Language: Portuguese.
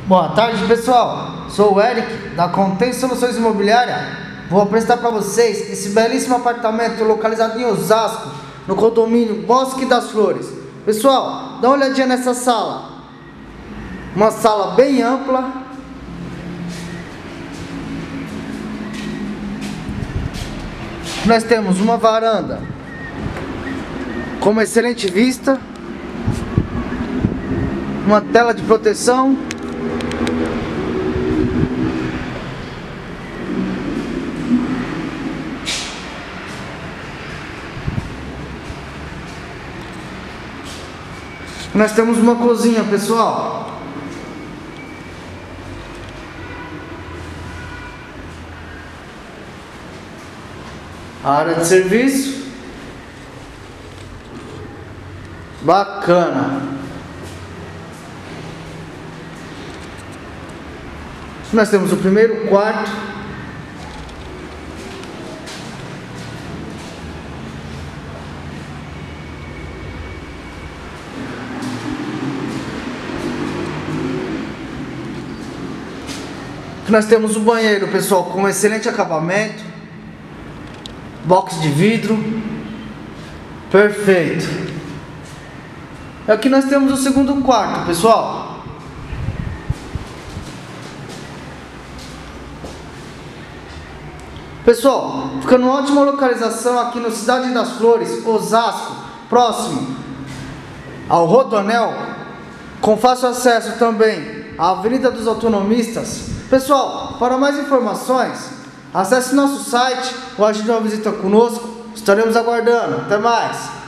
Boa tarde, pessoal. Sou o Eric, da Contém Soluções Imobiliárias. Vou apresentar para vocês esse belíssimo apartamento localizado em Osasco, no condomínio Bosque das Flores. Pessoal, dá uma olhadinha nessa sala. Uma sala bem ampla. Nós temos uma varanda com uma excelente vista, uma tela de proteção, nós temos uma cozinha, pessoal. A área de serviço bacana. Nós temos o primeiro quarto, nós temos o banheiro, pessoal, com excelente acabamento, box de vidro, perfeito. Aqui nós temos o segundo quarto, pessoal. Pessoal, fica numa ótima localização aqui na Cidade das Flores, Osasco, próximo ao Rodoanel, com fácil acesso também à Avenida dos Autonomistas. Pessoal, para mais informações, acesse nosso site ou agende uma visita conosco. Estaremos aguardando. Até mais!